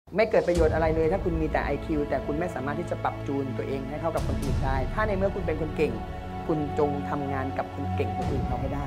ไม่เกิดประโยชน์อะไรเลยถ้าคุณมีแต่ IQ แต่คุณไม่สามารถที่จะปรับจูนตัวเองให้เข้ากับคนอื่นได้ถ้าในเมื่อคุณเป็นคนเก่งคุณจงทำงานกับคนเก่งคนอื่นเขาให้ได้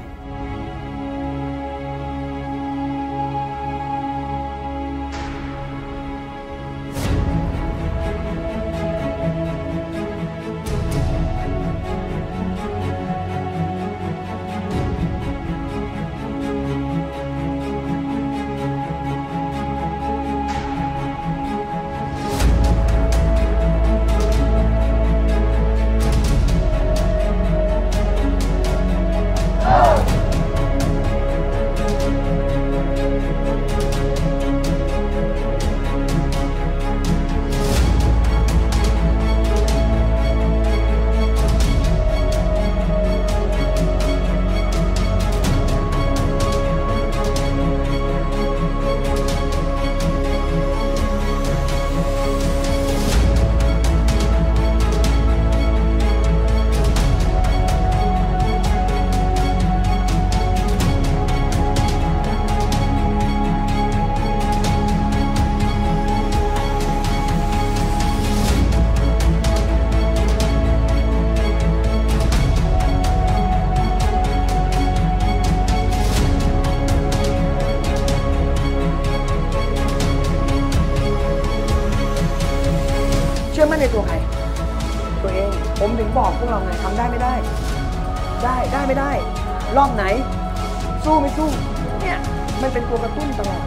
เชื่อมั่นในตัวใครตัวเองผมถึงบอกพวกเราไงทำได้ไม่ได้ได้ไม่ได้รอบไหนสู้ไม่สู้เนี่ยมันเป็นตัวกระตุ้นตลอด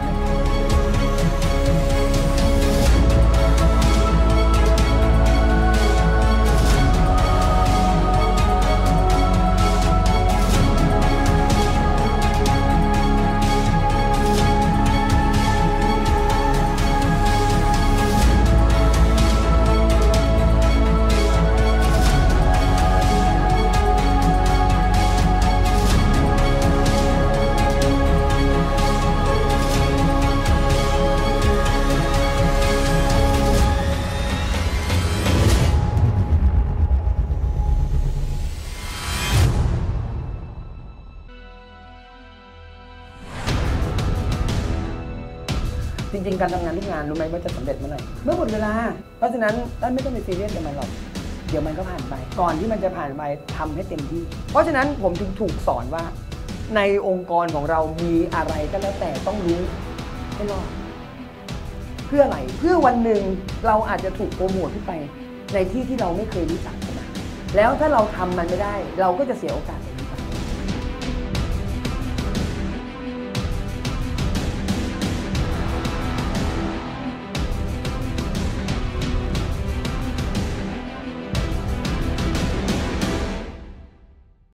จริงๆการทำงานทุกงานรู้ไหมว่าจะสำเร็จเมื่อไหร่เมื่อหมดเวลาเพราะฉะนั้นท่านไม่ต้องไปซีเรียสกับมันหรอกเดี๋ยวมันก็ผ่านไปก่อนที่มันจะผ่านไปทำให้เต็มที่เพราะฉะนั้นผมถึงถูกสอนว่าในองค์กรของเรามีอะไรก็แล้วแต่ต้องรู้ให้รอดเพื่ออะไรเพื่อวันหนึ่งเราอาจจะถูกโปรโมทขึ้นไปในที่ที่เราไม่เคยรู้จักมาแล้วถ้าเราทำมันไม่ได้เราก็จะเสียโอกาส